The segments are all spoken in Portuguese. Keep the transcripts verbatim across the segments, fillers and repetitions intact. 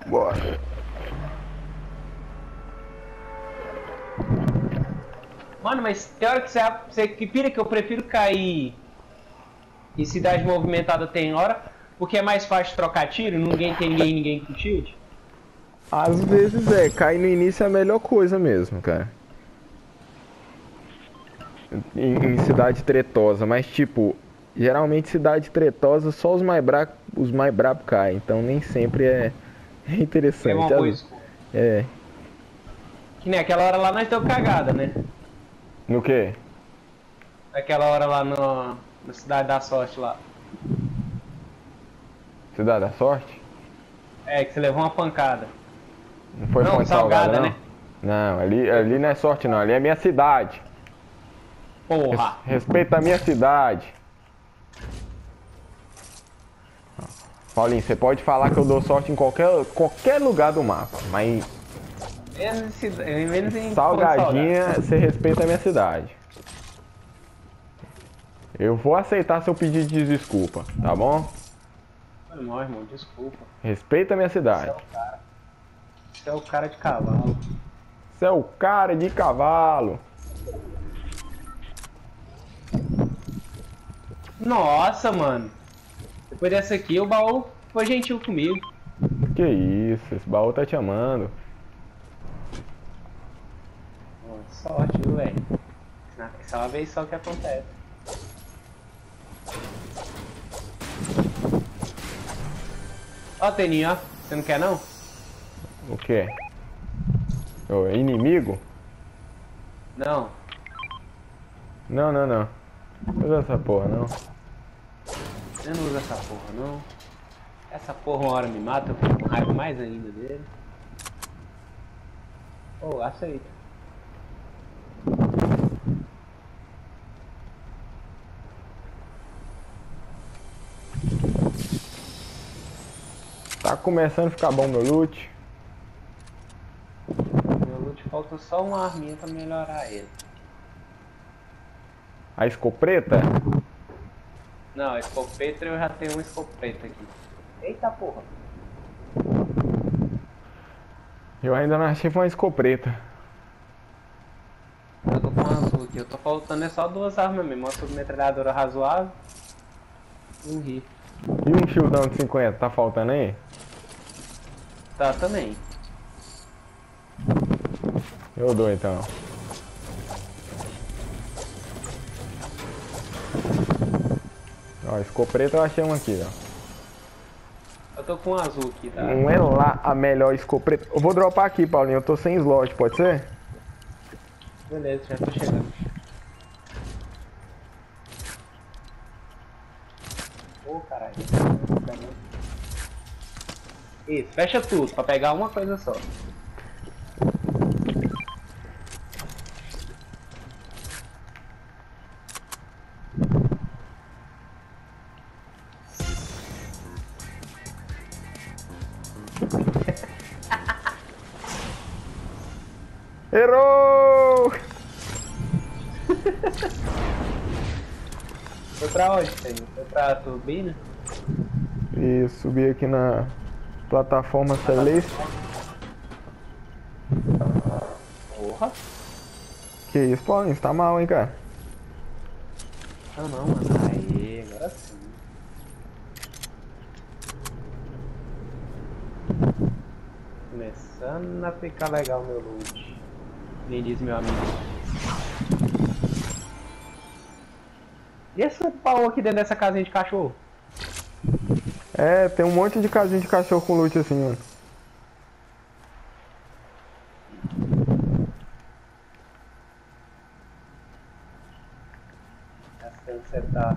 Bora. Mano, mas tem hora que você, você que pira que eu prefiro cair em cidade movimentada tem hora, porque é mais fácil trocar tiro, ninguém tem ninguém, ninguém com shield. Às vezes é, cair no início é a melhor coisa mesmo, cara. Em, em cidade tretosa, mas tipo, geralmente cidade tretosa só os mais bravos, os mais bravos caem, então nem sempre é, é É uma interessante. boa Às- escolha. É. Que nem aquela hora lá nós deu cagada, né? No quê? Aquela hora lá no, na Cidade da Sorte lá. Cidade da Sorte? É, que você levou uma pancada. Não foi Não, Fonte Salgada, Salgada, não? né? Não, ali, ali não é sorte não, ali é minha cidade. Res- Porra. Respeita a minha cidade. Paulinho, você pode falar que eu dou sorte em qualquer, qualquer lugar do mapa, mas Menos em, cida- menos em Ponte Salgadinha, você respeita a minha cidade. Eu vou aceitar seu pedido de desculpa, tá bom? Salgada. Não, irmão, desculpa. Respeita a minha Você cidade. é o cara. Você é o cara de cavalo. Você é o cara de cavalo. Nossa, mano. Depois dessa aqui, o baú foi gentil comigo. Que isso, esse baú tá te amando. Pô, sorte, viu, velho? Isso é uma vez só que acontece. Ó, Teninho, ó. Você não quer, não? O quê? O inimigo? Não. Não, não, não. Não usa essa porra, não. Eu não uso essa porra, não. Essa porra uma hora me mata, eu fico com raiva mais ainda dele. Oh, aceita. Tá começando a ficar bom meu loot. Meu loot falta só uma arminha pra melhorar ele. A escopeta? Não, a escopeta eu já tenho uma escopeta aqui. Eita porra. Eu ainda não achei uma escopeta. Eu tô com uma azul aqui, eu tô faltando é só duas armas mesmo, uma submetralhadora razoável e um rifle. E um shieldão de cinquenta, tá faltando aí? Tá, também. Eu dou então. Ó, escopeta eu achei um aqui, ó. Eu tô com um azul aqui, tá? Não é lá a melhor escopeta. Eu vou dropar aqui, Paulinho. Eu tô sem slot, pode ser? Beleza, já tô chegando. Ô, oh, caralho. Isso, fecha tudo, pra pegar uma coisa só. Errou! Foi pra onde, Senhor? Foi pra turbina? E subi aqui na plataforma Celeste. Porra! Que isso, Paulinho? Você tá mal, hein, cara? Não, não, mano. Aê, agora sim. Começando a ficar legal meu loot. Nem diz meu amigo. E esse pau aqui dentro dessa casinha de cachorro? É, tem um monte de casinha de cachorro com loot assim, mano. Assim você tá.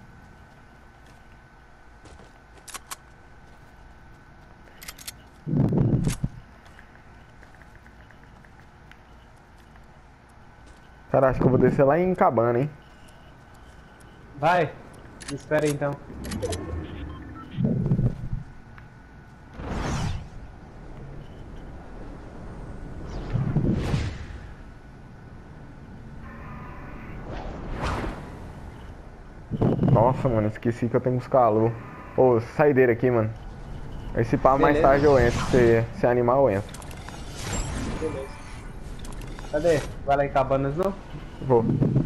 Cara, acho que eu vou descer lá em Cabana, hein? Vai! Me espera aí então. Nossa, mano, esqueci que eu tenho uns calor. Ô, saideira aqui, mano. Esse pá mais Beleza. tarde eu entro, se, se animar eu entro. Beleza. Cadê? Vai lá em Cabanas não? Vou.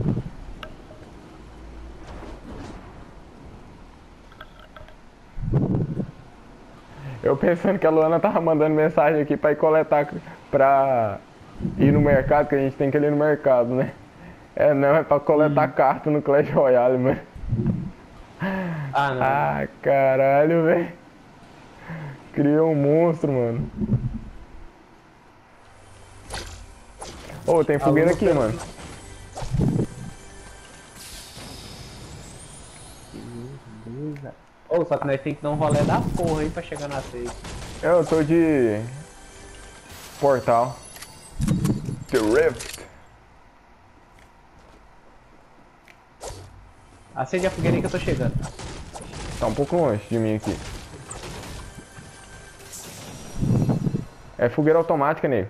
Eu pensando que a Luana tava mandando mensagem aqui pra ir coletar, pra ir no mercado, que a gente tem que ir no mercado, né? É não, é pra coletar Hum. carta no Clash Royale, mano. Ah, não. Ah, caralho, velho. Criou um monstro, mano. Ô, oh, tem fogueira aqui, mano. Beleza. Ô, só que nós tem que dar um rolê da porra aí pra chegar na seis. Eu tô de portal. The Rift. Acende a fogueira aí que eu tô chegando. Tá um pouco longe de mim aqui. É fogueira automática, nego.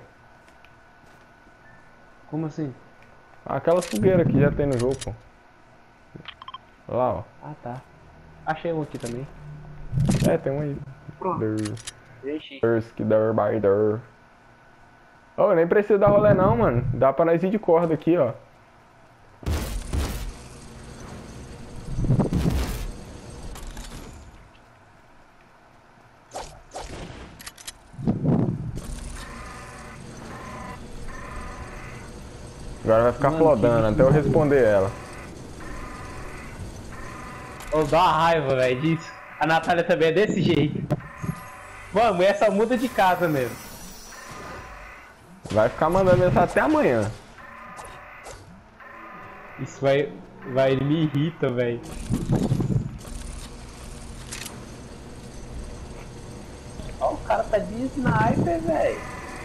Como assim? Aquela fogueira que já tem no jogo, pô. Lá, ó. Ah, tá. Achei um aqui também. É, tem um aí. Pronto. Ixi. Que der, by der. Ô, nem precisa dar rolê não, mano. Dá pra nós ir de corda aqui, ó. Agora vai ficar Mano, flodando que até eu responder ela. Ô, dá uma raiva, velho, disso. A Natália também é desse jeito. Vamos, essa muda de casa mesmo. Vai ficar mandando mensagem até amanhã. Isso vai... vai, ele me irrita, velho. Ó, o cara tá de sniper, velho.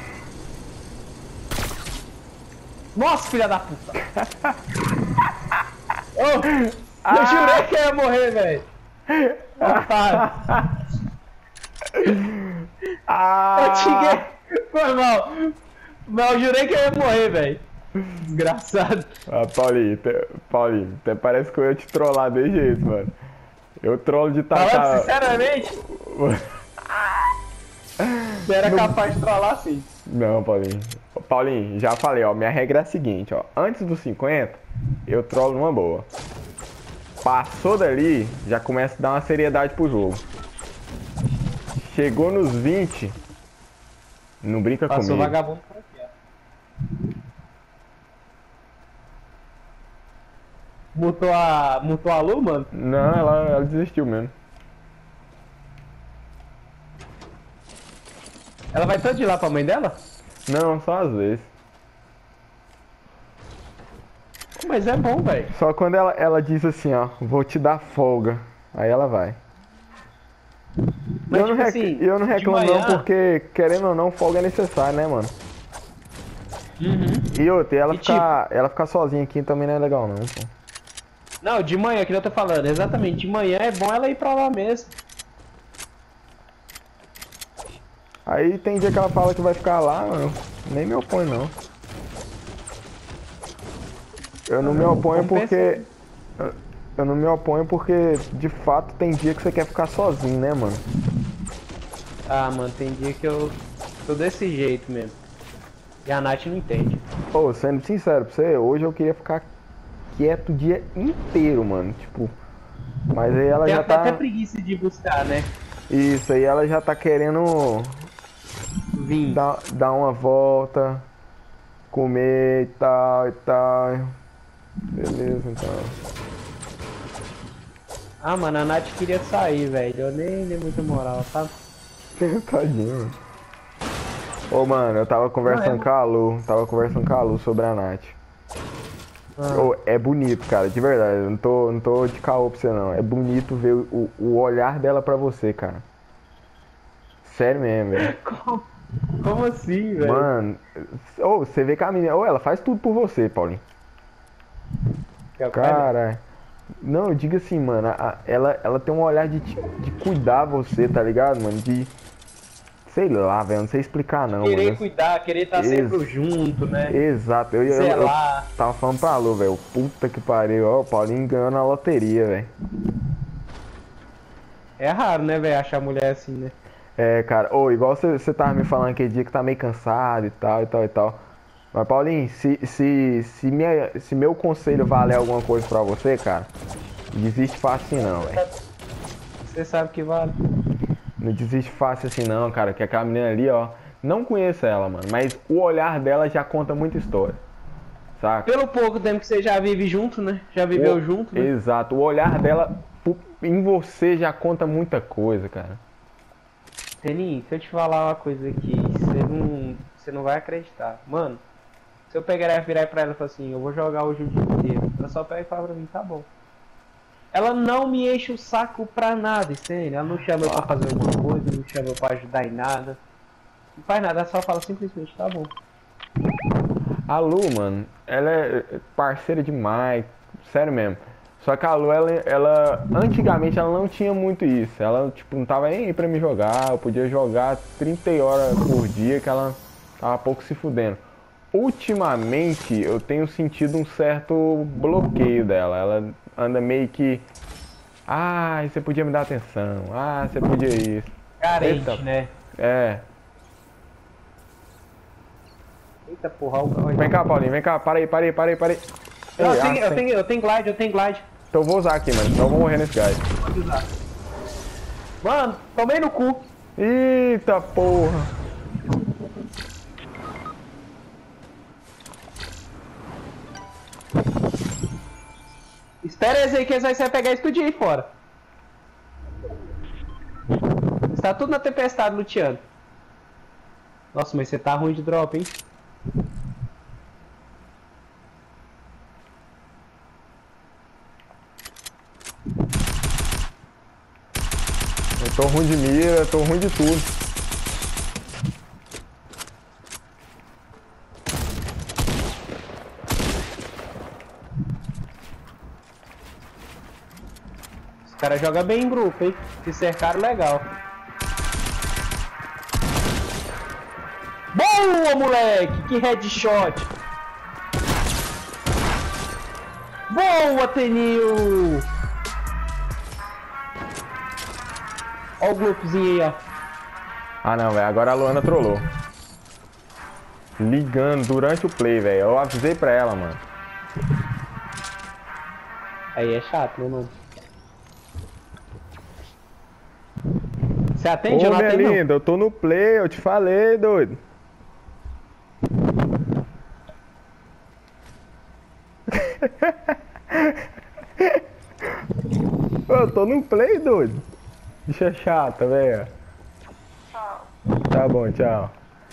Nossa, filha da puta! Ô, eu Ah! jurei que eu ia morrer, velho. Otário. Ah! Eu tinha... Foi mal. Mas eu jurei que eu ia morrer, velho. Desgraçado. Ah, Paulinho, te... Paulinho, até parece que eu ia te trollar de jeito, mano. Eu trollo de Falando tacar... sinceramente, você era capaz de trollar sim. Não, Paulinho. Ô, Paulinho, já falei, ó, minha regra é a seguinte, ó. Antes dos cinquenta, eu trollo numa boa. Passou dali, já começa a dar uma seriedade pro jogo. Chegou nos vinte, não brinca Passou comigo. vagabundo por aqui, ó. Mutou a... Mutou a Lu, mano? Não, ela, ela desistiu mesmo. Ela vai todo de lá pra mãe dela? Não, só às vezes. Mas é bom, velho. Só quando ela, ela diz assim, ó, vou te dar folga. Aí ela vai. Mas, eu, não tipo rec... assim, eu não de reclamo manhã- não, porque querendo ou não, folga é necessário, né, mano? Uhum. E outra, ela, E ficar, ela ficar sozinha aqui também não é legal não, pô. Não, de manhã, que eu tô falando, exatamente. De manhã é bom ela ir pra lá mesmo. Aí tem dia que ela fala que vai ficar lá, eu nem me oponho não. Eu não me oponho porque... eu- Eu não me oponho porque, de fato, tem dia que você quer ficar sozinho, né, mano? Ah, mano, tem dia que eu tô desse jeito mesmo. E a Nath não entende. Pô, sendo sincero pra você, hoje eu queria ficar quieto o dia inteiro, mano. Tipo, mas aí ela Tem já até, até tá... preguiça de buscar, né? Isso, aí ela já tá querendo Vim. dar, dar uma volta, comer e tal e tal. Beleza, então. Ah, mano, a Nath queria sair, velho. Eu nem dei muita moral, sabe? Tadinho, mano. Ô, mano, eu tava conversando Não, é- com a Lu, tava conversando com a Lu sobre a Nath. Ah, Ô, é bonito, cara, de verdade, eu não tô, não tô de caô pra você não. É bonito ver o, o olhar dela pra você, cara. Sério mesmo, velho. como, como assim, velho? Mano, ô, você vê que a menina, ô, ela faz tudo por você, Paulinho. Que é o cara- Cara, não, eu digo assim, mano, a- ela, ela tem um olhar de, te- de cuidar você, tá ligado, mano? De, sei lá, velho, não sei explicar não, Querer mano. cuidar, querer estar sempre Ex- junto, né? Exato, eu, eu, Sei eu, eu lá. tava falando pra Lu, velho, puta que pariu, ó, o Paulinho ganhou na loteria, velho. É raro, né, velho, achar mulher assim, né? É, cara, ou igual você, você tava me falando aquele dia que tá meio cansado e tal, e tal, e tal. Mas, Paulinho, se, se, se, minha, se meu conselho valer alguma coisa pra você, cara, desiste fácil assim não, Você velho. sabe, você sabe que vale. Não desiste fácil assim não, cara, que aquela menina ali, ó, não conheço ela, mano, mas o olhar dela já conta muita história, saca? Pelo pouco tempo que você já vive junto, né? Já O, viveu junto, né? exato, o olhar dela pu- em você já conta muita coisa, cara. Teninho, se eu te falar uma coisa aqui, você não, você não vai acreditar. Mano, se eu pegar e virar pra ela e falar assim, eu vou jogar hoje o dia inteiro, ela só pega e fala pra mim, tá bom. Ela não me enche o saco pra nada, entende? Ela não chama eu pra fazer alguma coisa, não chama eu pra ajudar em nada. Não faz nada, ela só fala simplesmente, tá bom. A Lu, mano, ela é parceira demais, sério mesmo. Só que a Lu, ela, ela, antigamente ela não tinha muito isso. Ela, tipo, não tava nem aí pra me jogar. Eu podia jogar trinta horas por dia que ela tava pouco se fudendo. Ultimamente eu tenho sentido um certo bloqueio dela. Ela anda meio que. Ah, você podia me dar atenção. Ah, você podia isso. Eita, Carente, né? é. Eita porra, olha o Vem cá, gás. Paulinho, vem cá. Para aí, para aí, para aí, para aí. Não, Ei, eu ah, tenho, eu sim. tenho, eu tenho glide, eu tenho glide. Então eu vou usar aqui, mano. Senão eu vou morrer nesse gás. Pode usar. Mano, tomei no cu. Eita porra! Espera esse aí que eles vão pegar e explodir aí fora. Está tudo na tempestade, Luciano. Nossa, mas você tá ruim de drop, hein? Eu tô ruim de mira, tô ruim de tudo. Os caras jogam bem em grupo, hein? Se cercaram, legal. Boa, moleque! Que headshot! Boa, Tenil! Olha o grupozinho aí, ó. Ah não, velho. Agora a Luana trollou. Ligando durante o play, velho. Eu avisei pra ela, mano. Aí é chato, né, mano? Você atende Ô, ou não minha atende, não? linda, eu tô no play, eu te falei, doido. Eu tô no play, doido. Bicha chata, velho. Tchau. Tá bom, tchau.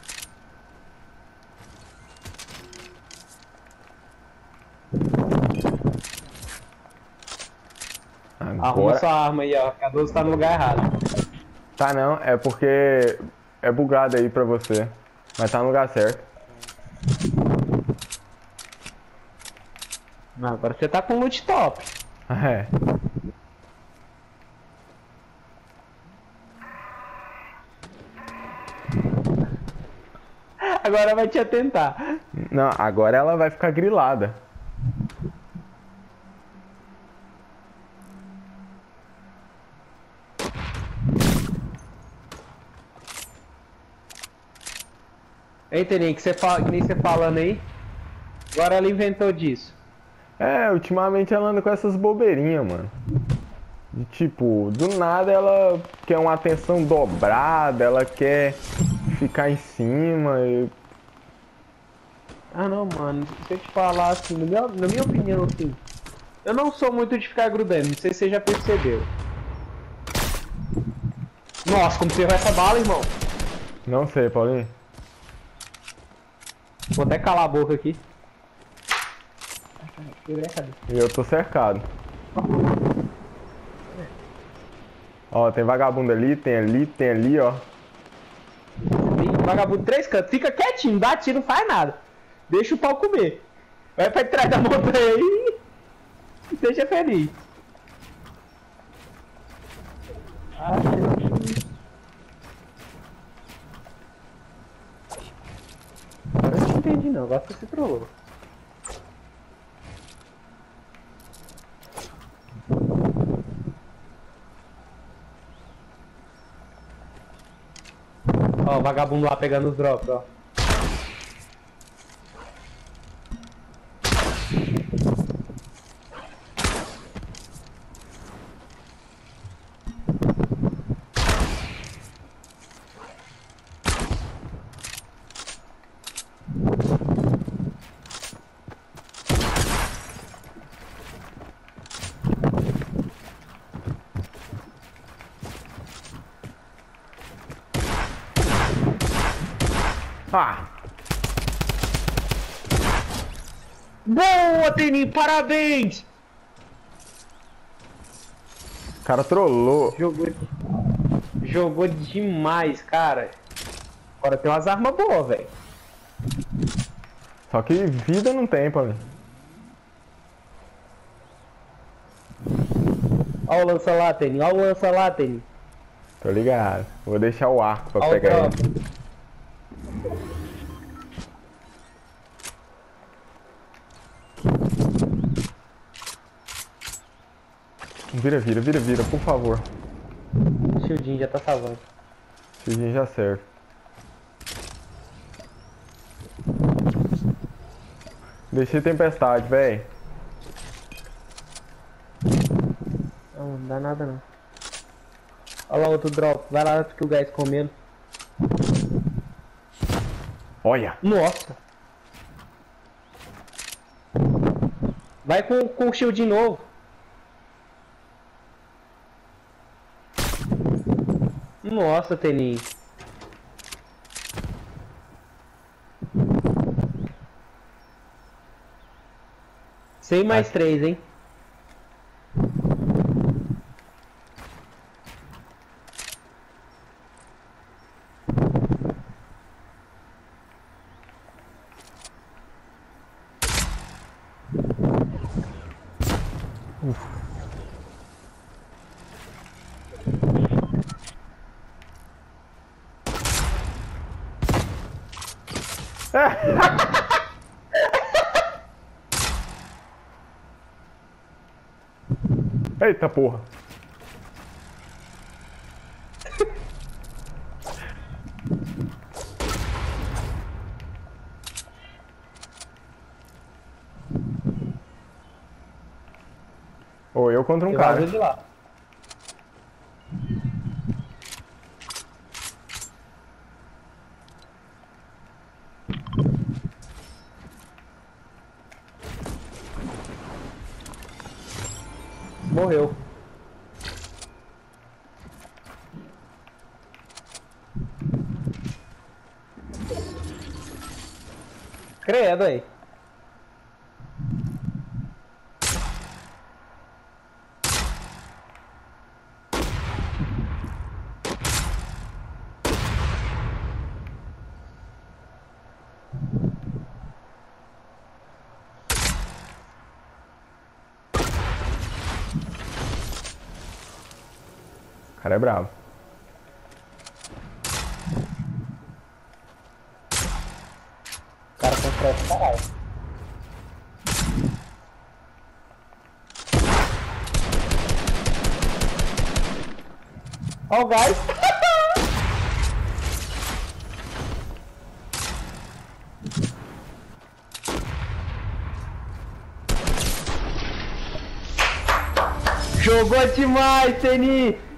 Arruma Agora. sua arma aí, ó. Que a doze tá no lugar errado. Tá não, é porque é bugado aí pra você. Mas tá no lugar certo. Não, agora você tá com loot top. É. Agora vai te atentar. Não, agora ela vai ficar grilada. Hein, Teninho, que, você fala, que nem você falando aí. Agora ela inventou disso. É, ultimamente ela anda com essas bobeirinhas, mano. De tipo, do nada ela quer uma atenção dobrada, ela quer ficar em cima. E... Ah não, mano, se eu te falar assim, no meu, na minha opinião assim, eu não sou muito de ficar grudando, não sei se você já percebeu. Nossa, como você errou essa bala, irmão. Não sei, Paulinho. Vou até calar a boca aqui. E eu tô cercado. Ó, tem vagabundo ali, tem ali, tem ali, ó. Tem vagabundo três cantos, fica quietinho, não dá tiro, não faz nada. Deixa o pau comer. Vai pra trás da montanha aí e seja feliz. Ah, eu não entendi não, agora você se trollou. o vagabundo lá pegando os drops, ó. Ah! Boa, Teninho, parabéns! O cara trollou. Jogou, jogou demais, cara. Agora tem umas armas boas, velho. Só que vida não tem, Paulinho. Olha o lança lá, Teninho. Olha o lança lá, Teninho. Tô ligado. Vou deixar o arco pra Olha o pegar drop. ele. Vira, vira, vira, vira, por favor. O shieldinho já tá salvando. Shieldinho já serve. Deixei tempestade, véi. Não, não dá nada não. Olha lá outro drop. Vai lá que o gás comendo. Olha. Nossa. Vai com, com o shield de novo. Nossa, Teninho. Cem mais três, hein? Eita porra. Ou eu contra um Você cara. vazou de lá. Morreu. Credo aí. O cara é bravo. O cara com stress, caralho. Ó o gás. Jogou demais, Teni!